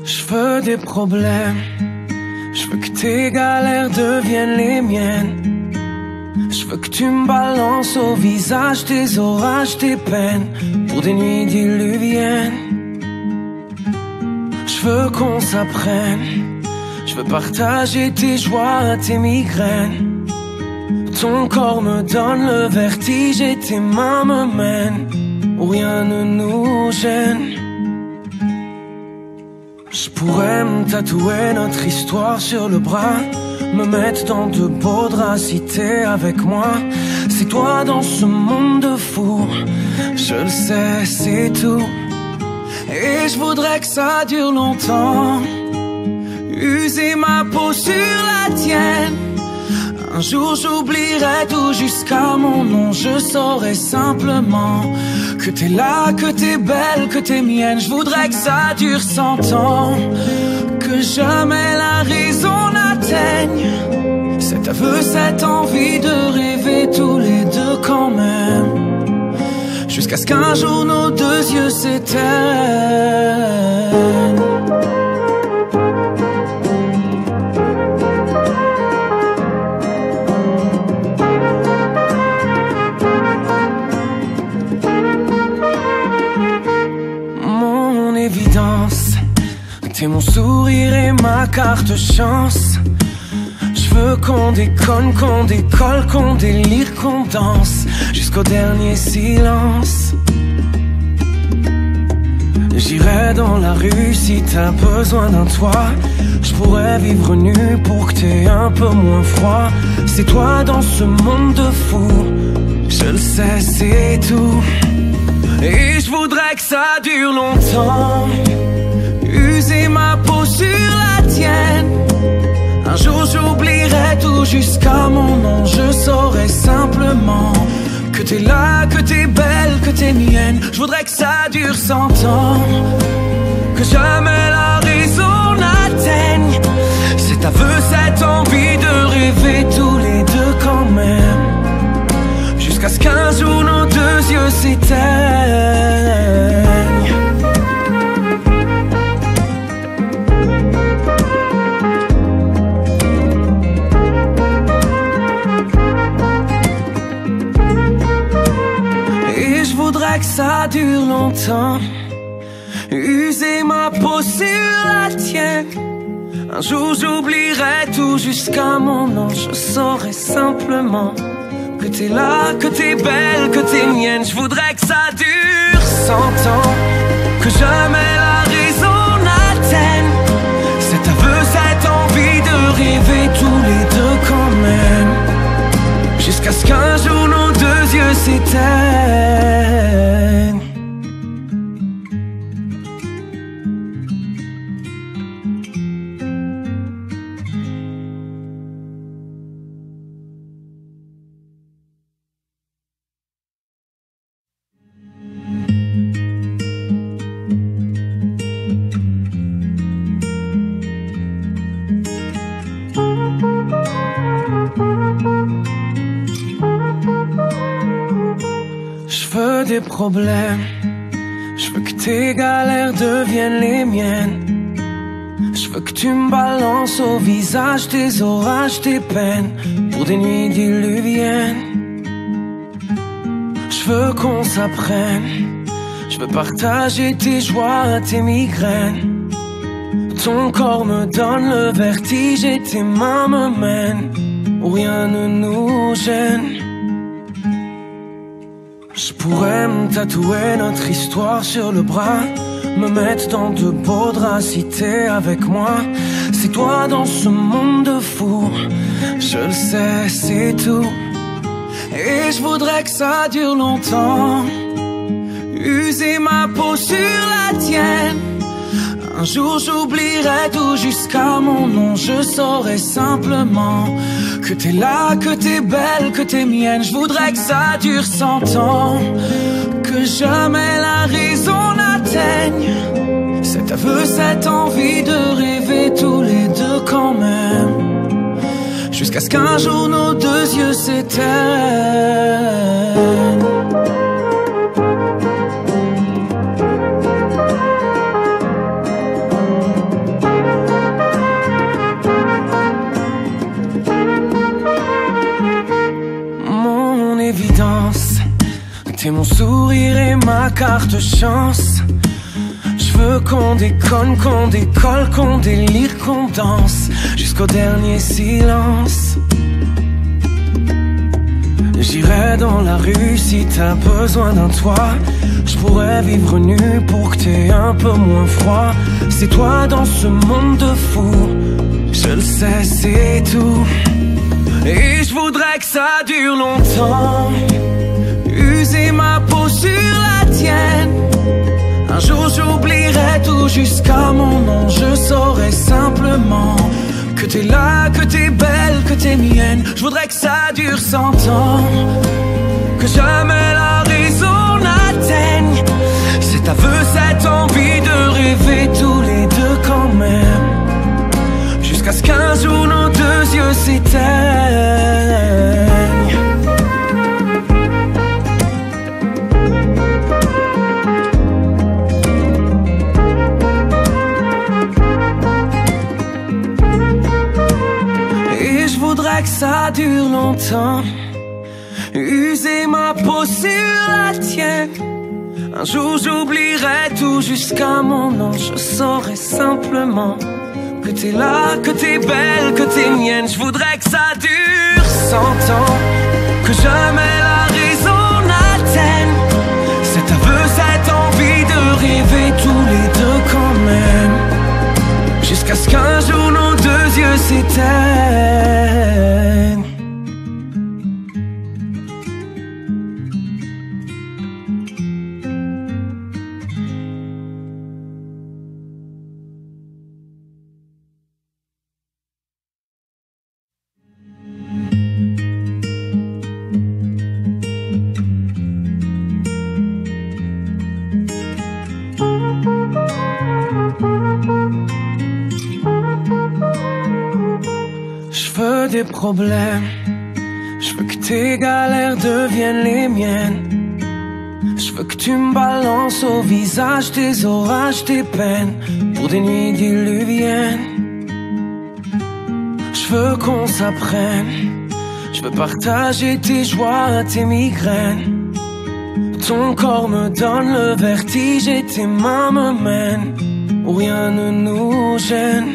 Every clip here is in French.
Je veux des problèmes, je veux que tes galères deviennent les miennes. Je veux que tu me balances au visage tes orages, tes peines, pour des nuits diluviennes. Je veux qu'on s'apprenne, je veux partager tes joies, tes migraines. Ton corps me donne le vertige et tes mains me mènent où rien ne nous gêne. Je pourrais me tatouer notre histoire sur le bras, me mettre dans de beaux draps si t'es avec moi. C'est toi dans ce monde de fou, je le sais, c'est tout. Et je voudrais que ça dure longtemps, user ma peau sur la tienne. Un jour j'oublierai tout jusqu'à mon nom, je saurai simplement que t'es là, que t'es belle, que t'es mienne. Je voudrais que ça dure 100 ans, que jamais la raison n'atteigne cet aveu, cette envie de rêver tous les deux quand même, jusqu'à ce qu'un jour nos deux yeux s'éteignent. T'es mon sourire et ma carte chance. Je veux qu'on déconne, qu'on décolle, qu'on délire, qu'on danse jusqu'au dernier silence. J'irai dans la rue si t'as besoin d'un toit. Je pourrais vivre nu pour que t'aies un peu moins froid. C'est toi dans ce monde de fou, je le sais, c'est tout. Et je voudrais que ça dure longtemps, user ma peau sur la tienne. Un jour j'oublierai tout jusqu'à mon nom, je saurai simplement que t'es là, que t'es belle, que t'es mienne. Je voudrais que ça dure 100 ans, que jamais la raison n'atteigne cet aveu, cette envie de rêver tous les deux quand même, jusqu'à ce qu'un jour nos deux yeux s'éteignent. Que ça dure longtemps, user ma peau sur la tienne. Un jour j'oublierai tout jusqu'à mon nom, je saurai simplement que t'es là, que t'es belle, que t'es mienne. Je voudrais que ça dure 100 ans, que jamais la raison n'atteigne cet aveu, cette envie de rêver tous les deux quand même, jusqu'à ce qu'un jour nos deux yeux s'éteignent. Des problèmes, je veux que tes galères deviennent les miennes. Je veux que tu me balances au visage tes orages, tes peines, pour des nuits diluviennes. Je veux qu'on s'apprenne, je veux partager tes joies, tes migraines. Ton corps me donne le vertige et tes mains me mènent où rien ne nous gêne. Je pourrais me tatouer notre histoire sur le bras, me mettre dans de beaux draps si t'es avec moi. C'est toi dans ce monde de fou, je le sais, c'est tout. Et je voudrais que ça dure longtemps, user ma peau sur la tienne. Un jour j'oublierai tout jusqu'à mon nom, je saurai simplement que t'es là, que t'es belle, que t'es mienne. Je voudrais que ça dure 100 ans, que jamais la raison n'atteigne cet aveu, cette envie de rêver tous les deux quand même, jusqu'à ce qu'un jour nos deux yeux s'éteignent. ma carte chance. Je veux qu'on déconne, qu'on décolle, qu'on délire, qu'on danse jusqu'au dernier silence. J'irai dans la rue si t'as besoin d'un toit. Je pourrais vivre nu pour que t'aies un peu moins froid. C'est toi dans ce monde de fou, je le sais, c'est tout. Et je voudrais que ça dure longtemps, user ma peau sur la tienne. Un jour j'oublierai tout jusqu'à mon nom. Je saurai simplement que t'es là, que t'es belle, que t'es mienne. Je voudrais que ça dure 100 ans, que jamais la raison n'atteigne cet aveu, cette envie de rêver tous les deux quand même, jusqu'à ce qu'un jour nos deux yeux s'éteignent. Et je voudrais que ça dure longtemps, user ma peau sur la tienne. Un jour j'oublierai tout jusqu'à mon nom. Je saurai simplement que t'es là, que t'es belle, que t'es mienne. Je voudrais que ça dure 100 ans, que jamais la raison n'atteigne cet aveu, cette envie de rêver tous les deux quand même, jusqu'à ce qu'un jour nos deux yeux s'éteignent. Des problèmes, je veux que tes galères deviennent les miennes. Je veux que tu me balances au visage tes orages, tes peines pour des nuits diluviennes. Je veux qu'on s'apprenne, je veux partager tes joies, tes migraines. Ton corps me donne le vertige et tes mains me mènent où rien ne nous gêne.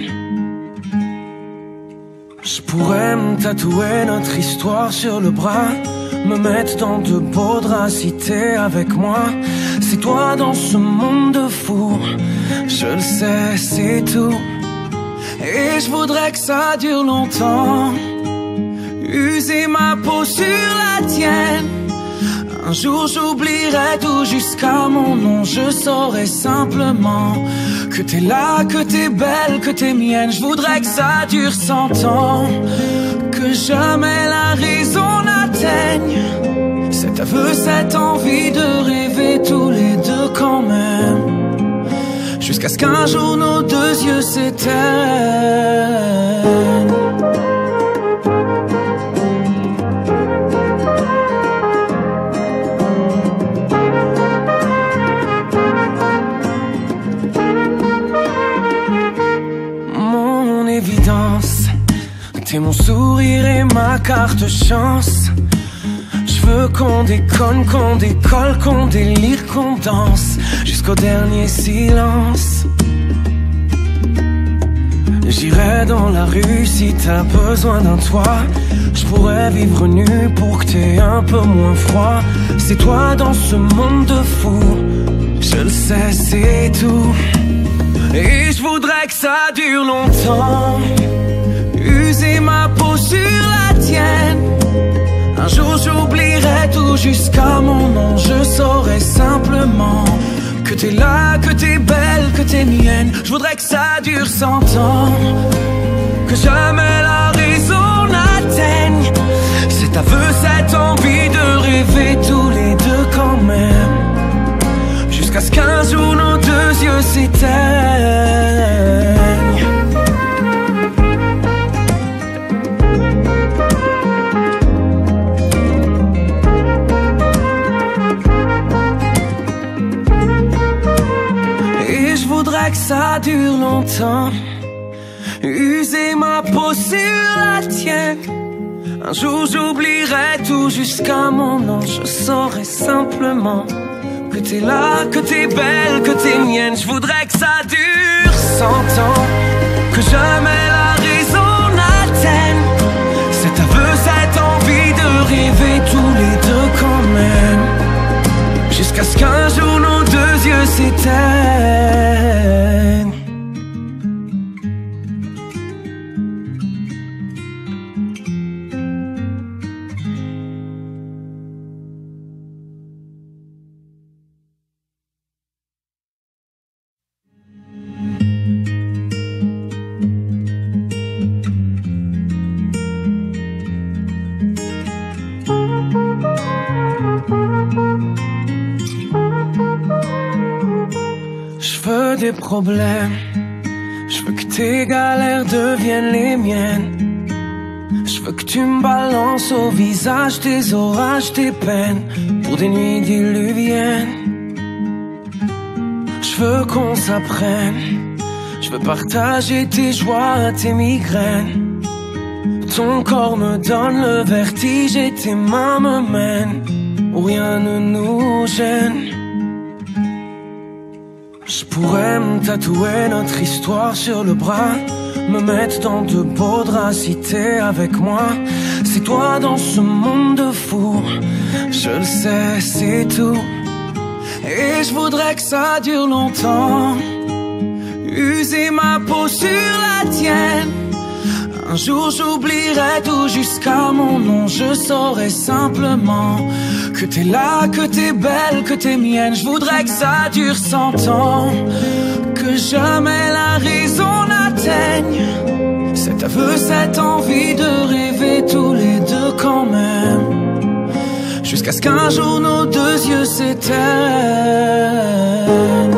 Je pourrais me tatouer notre histoire sur le bras, me mettre dans de beaux draps si t'es avec moi. C'est toi dans ce monde de fou, je le sais, c'est tout. Et je voudrais que ça dure longtemps, user ma peau sur la tienne. Un jour j'oublierai tout jusqu'à mon nom. Je saurai simplement que t'es là, que t'es belle, que t'es mienne. Je voudrais que ça dure 100 ans, que jamais la raison n'atteigne cet aveu, cette envie de rêver tous les deux quand même, jusqu'à ce qu'un jour nos deux yeux s'éteignent. T'es mon sourire et ma carte chance. Je veux qu'on déconne, qu'on décolle, qu'on délire, qu'on danse jusqu'au dernier silence. J'irai dans la rue si t'as besoin d'un toit. Je pourrais vivre nu pour que t'aies un peu moins froid. C'est toi dans ce monde de fou, je le sais, c'est tout. Et je voudrais que ça dure longtemps, user ma peau sur la tienne. Un jour j'oublierai tout jusqu'à mon nom. Je saurai simplement que t'es là, que t'es belle, que t'es mienne. Je voudrais que ça dure 100 ans, que jamais la raison n'atteigne cet aveu, cette envie de rêver tous les deux quand même, jusqu'à ce qu'un jour nos deux yeux s'éteignent. Que ça dure longtemps, user ma peau sur la tienne. Un jour j'oublierai tout jusqu'à mon nom. Je saurai simplement que t'es là, que t'es belle, que t'es mienne. Je voudrais que ça dure 100 ans, que jamais la raison n'atteigne cet aveu, cette envie de rêver tous les deux quand même, jusqu'à ce qu'un jour nos deux yeux s'éteignent. Des problèmes, je veux que tes galères deviennent les miennes. Je veux que tu me balances au visage tes orages, tes peines, pour des nuits diluviennes. Je veux qu'on s'apprenne, je veux partager tes joies, tes migraines. Ton corps me donne le vertige et tes mains me mènent où rien ne nous gêne. Je pourrais me tatouer notre histoire sur le bras, me mettre dans de beaux draps si t'es avec moi. C'est toi dans ce monde de fou, je le sais, c'est tout. Et je voudrais que ça dure longtemps, user ma peau sur la tienne. Un jour j'oublierai tout jusqu'à mon nom, je saurai simplement que t'es là, que t'es belle, que t'es mienne. Je voudrais que ça dure 100 ans, que jamais la raison n'atteigne cet aveu, cette envie de rêver tous les deux quand même, jusqu'à ce qu'un jour nos deux yeux s'éteignent.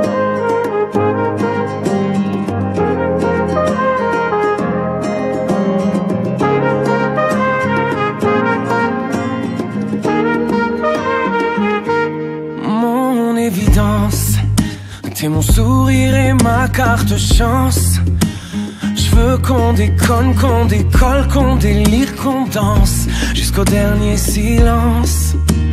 T'es mon sourire et ma carte chance. Je veux qu'on déconne, qu'on décolle, qu'on délire, qu'on danse jusqu'au dernier silence.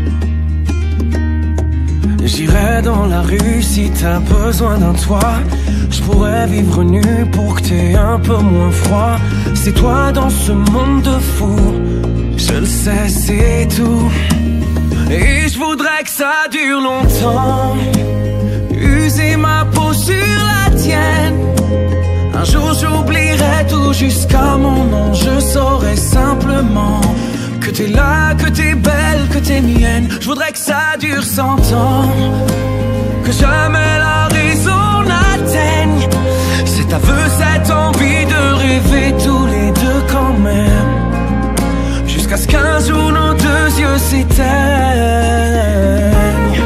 J'irai dans la rue si t'as besoin d'un toit. Je pourrais vivre nu pour que t'aies un peu moins froid. C'est toi dans ce monde de fou, je le sais, c'est tout. Et je voudrais que ça dure longtemps, user ma peau sur la tienne. Un jour j'oublierai tout jusqu'à mon nom, je saurai simplement que t'es là, que t'es belle, que t'es mienne. Je voudrais que ça dure 100 ans, que jamais la raison n'atteigne cet aveu, cette envie de rêver tous les deux quand même, jusqu'à ce qu'un jour nos deux yeux s'éteignent.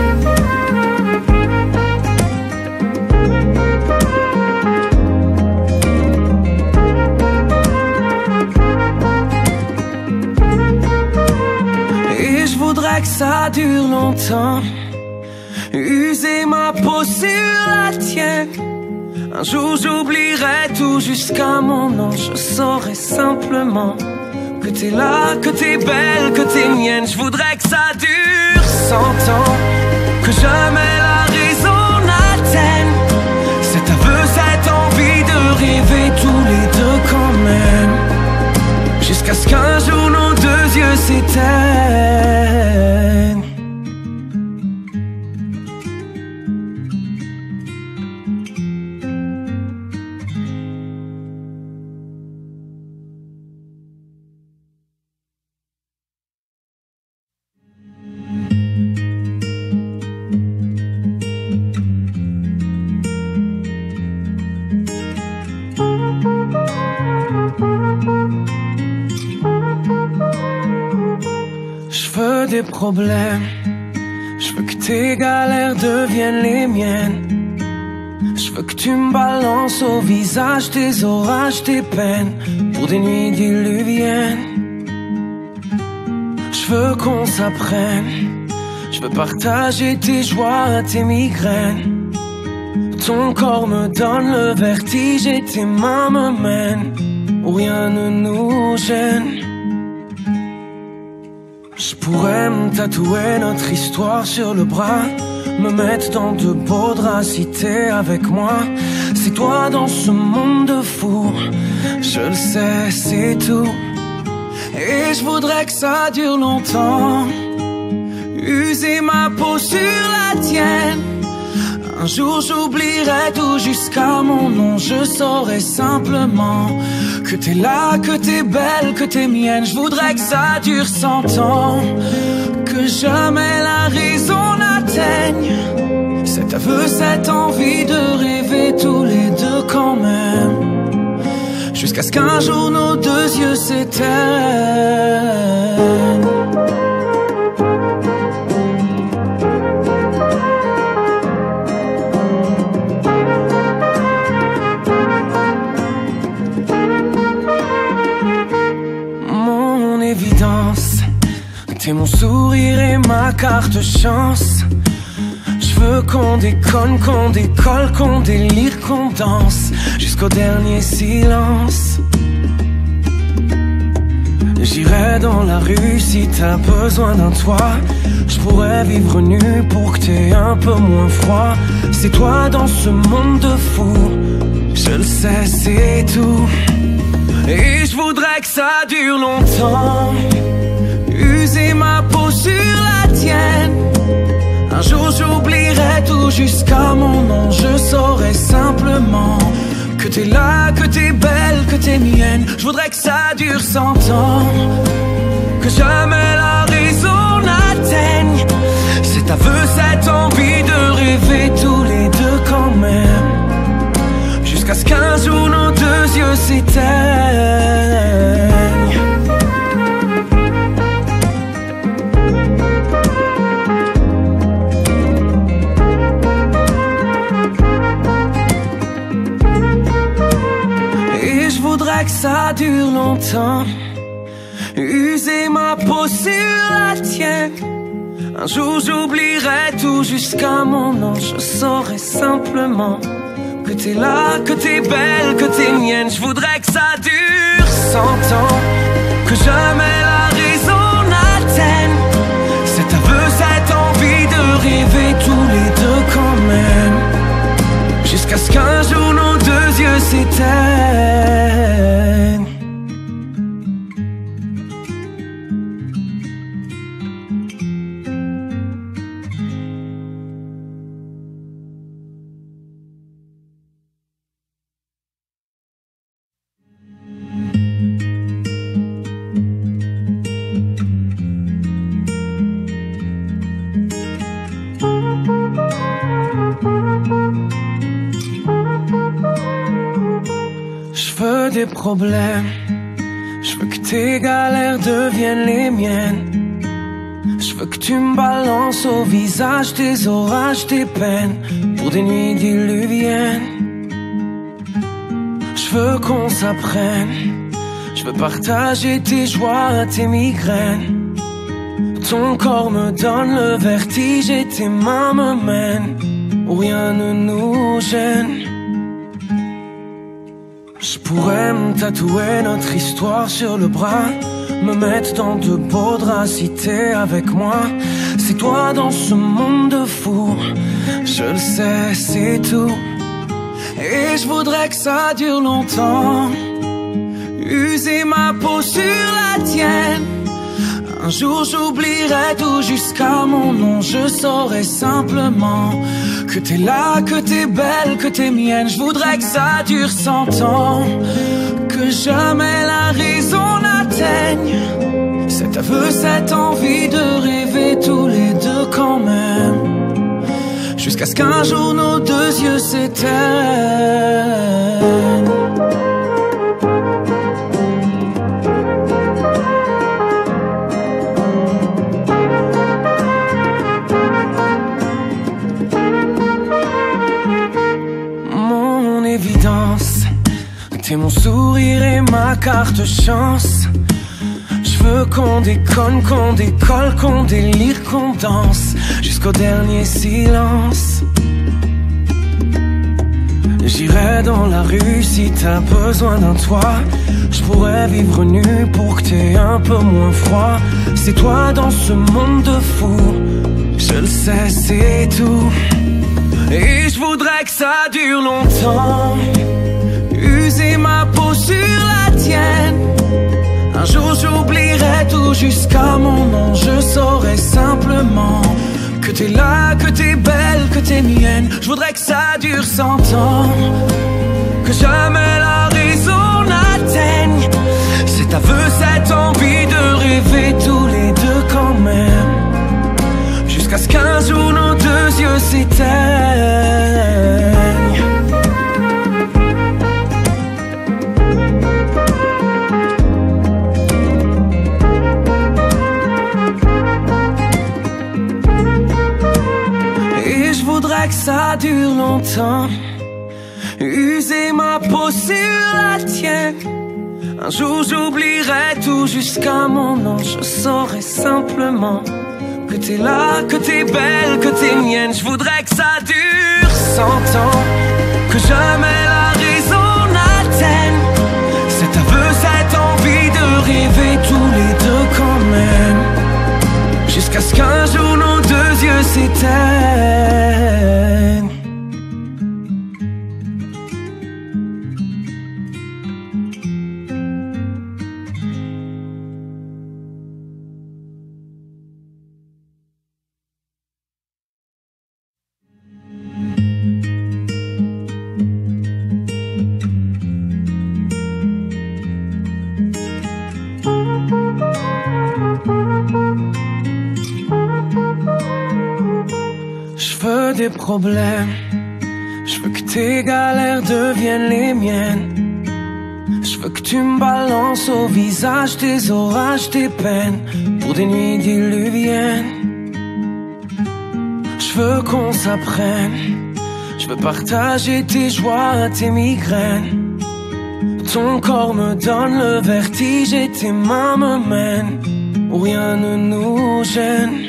Que ça dure longtemps, user ma peau sur la tienne. Un jour j'oublierai tout jusqu'à mon nom, je saurai simplement que t'es là, que t'es belle, que t'es mienne. Je voudrais que ça dure 100 ans, que jamais la raison n'atteigne cet aveu, cette envie de rêver tous les deux quand même, jusqu'à ce qu'un jour nos deux yeux s'éteignent. Des problèmes, je veux que tes galères deviennent les miennes. Je veux que tu me balances au visage tes orages, tes peines, pour des nuits diluviennes. Je veux qu'on s'apprenne, je veux partager tes joies, tes migraines. Ton corps me donne le vertige et tes mains me mènent où rien ne nous gêne. Je pourrais me tatouer notre histoire sur le bras, me mettre dans de beaux draps si t'es avec moi. C'est toi dans ce monde de fou, je le sais, c'est tout. Et je voudrais que ça dure longtemps, user ma peau sur la tienne. Un jour j'oublierai tout jusqu'à mon nom. Je saurai simplement que t'es là, que t'es belle, que t'es mienne. Je voudrais que ça dure 100 ans, que jamais la raison n'atteigne cet aveu, cette envie de rêver tous les deux quand même, jusqu'à ce qu'un jour nos deux yeux s'éteignent. Mon évidence, t'es mon sourire et ma carte chance. Je veux qu'on déconne, qu'on décolle, qu'on délire, qu'on danse jusqu'au dernier silence. J'irai dans la rue si t'as besoin d'un toit. Je pourrais vivre nu pour que t'aies un peu moins froid. C'est toi dans ce monde de fou, je le sais, c'est tout. Et je voudrais que ça dure longtemps, user ma peau sur la tienne. Un jour j'oublierai tout jusqu'à mon nom. Je saurai simplement que t'es là, que t'es belle, que t'es mienne. Je voudrais que ça dure 100 ans, que jamais la raison n'atteigne cet aveu, cette envie de rêver tous les deux quand même, jusqu'à ce qu'un jour nos deux yeux s'éteignent. Que ça dure longtemps, user ma peau sur la tienne. Un jour j'oublierai tout jusqu'à mon nom. Je saurai simplement que t'es là, que t'es belle, que t'es mienne. Je voudrais que ça dure 100 ans, que jamais la raison n'atteigne cet aveu, cette envie de rêver tous les deux quand même, jusqu'à ce qu'un jour nos deux yeux s'éteignent. Des problèmes, je veux que tes galères deviennent les miennes. Je veux que tu me balances au visage tes orages, tes peines pour des nuits diluviennes. Je veux qu'on s'apprenne, je veux partager tes joies, tes migraines. Ton corps me donne le vertige et tes mains me mènent où rien ne nous gêne. Je pourrais me tatouer notre histoire sur le bras, me mettre dans de beaux draps si t'es avec moi. C'est toi dans ce monde de fou, je le sais, c'est tout. Et je voudrais que ça dure longtemps, user ma peau sur la tienne. Un jour j'oublierai tout jusqu'à mon nom. Je saurai simplement que t'es là, que t'es belle, que t'es mienne. Je voudrais que ça dure 100 ans, que jamais la raison n'atteigne cet aveu, cette envie de rêver tous les deux quand même, jusqu'à ce qu'un jour nos deux yeux s'éteignent. T'es mon sourire et ma carte chance. Je veux qu'on déconne, qu'on décolle, qu'on délire, qu'on danse jusqu'au dernier silence. J'irai dans la rue si t'as besoin d'un toit. Je pourrais vivre nu pour que t'aies un peu moins froid. C'est toi dans ce monde de fou, Je le sais, c'est tout. Et je voudrais que ça dure longtemps. User ma peau sur la tienne. Un jour j'oublierai tout jusqu'à mon nom. Je saurai simplement que t'es là, que t'es belle, que t'es mienne. Je voudrais que ça dure 100 ans. Que jamais la raison n'atteigne cet aveu, cette envie de rêver tous les deux quand même. Jusqu'à ce qu'un jour nos deux yeux s'éteignent. Et je voudrais que ça dure longtemps. User ma peau sur la tienne. Un jour j'oublierai tout jusqu'à mon nom. Je saurai simplement que t'es là, que t'es belle, que t'es mienne. Je voudrais que ça dure 100 ans. Que jamais la raison n'atteigne cet aveu, cette envie de rêver tous les deux quand même. Jusqu'à ce qu'un jour nos deux yeux s'éteignent. Des problèmes, je veux que tes galères deviennent les miennes. Je veux que tu me balances au visage tes orages, tes peines pour des nuits diluviennes. Je veux qu'on s'apprenne, je veux partager tes joies, tes migraines. Ton corps me donne le vertige et tes mains me mènent où rien ne nous gêne.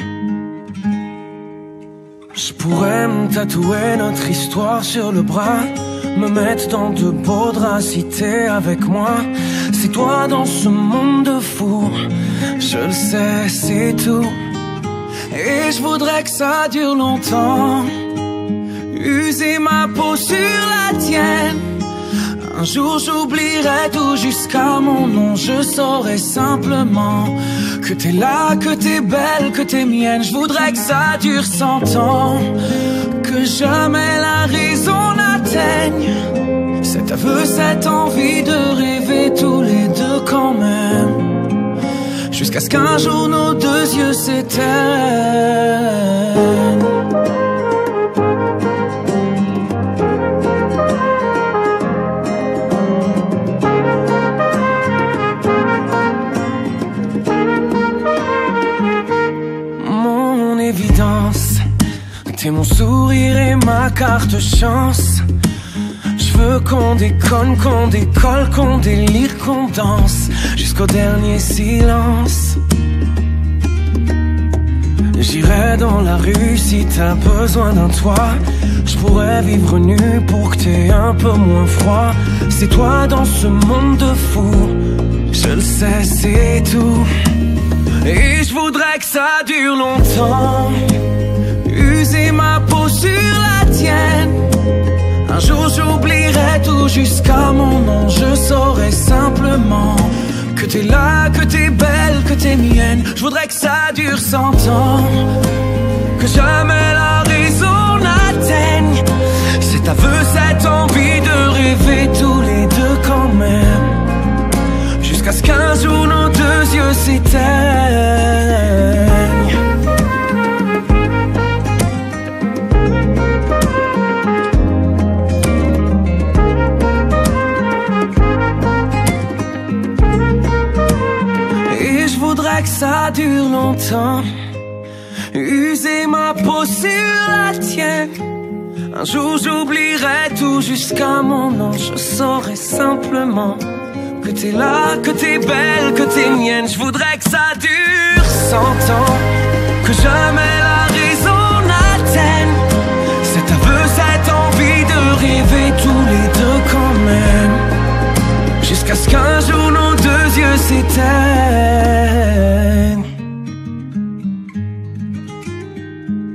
Je pourrais me tatouer notre histoire sur le bras, me mettre dans de beaux draps si t'es avec moi. C'est toi dans ce monde de fou, je le sais, c'est tout. Et je voudrais que ça dure longtemps. User ma peau sur la tienne. Un jour j'oublierai tout jusqu'à mon nom. Je saurai simplement que t'es là, que t'es belle, que t'es mienne. Je voudrais que ça dure 100 ans. Que jamais la raison n'atteigne cet aveu, cette envie de rêver tous les deux quand même. Jusqu'à ce qu'un jour nos deux yeux s'éteignent. T'es mon sourire et ma carte chance. Je veux qu'on déconne, qu'on décolle, qu'on délire, qu'on danse jusqu'au dernier silence. J'irai dans la rue si t'as besoin d'un toit. Je pourrais vivre nu pour que t'aies un peu moins froid. C'est toi dans ce monde de fou, je le sais, c'est tout. Et je voudrais que ça dure longtemps. User ma peau sur la tienne. Un jour j'oublierai tout jusqu'à mon nom. Je saurai simplement que t'es là, que t'es belle, que t'es mienne. Je voudrais que ça dure 100 ans. Que jamais la raison n'atteigne cet aveu, cette envie de rêver tous les deux quand même. Jusqu'à ce qu'un jour nos deux yeux s'éteignent. Que ça dure longtemps. User ma peau sur la tienne. Un jour j'oublierai tout jusqu'à mon nom. Je saurai simplement que t'es là, que t'es belle, que t'es mienne. Je voudrais que ça dure 100 ans. Que jamais la raison n'atteigne cet aveu, cette envie de rêver tous les deux quand même. Jusqu'à ce qu'un jour nos deux yeux s'éteignent.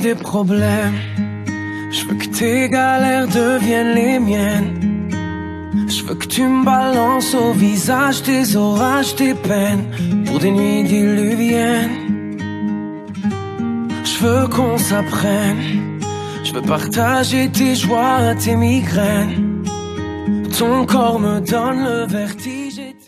tes problèmes. Je veux que tes galères deviennent les miennes. Je veux que tu me balances au visage tes orages, tes peines, pour des nuits diluviennes. Je veux qu'on s'apprenne. Je veux partager tes joies, tes migraines. Ton corps me donne le vertige.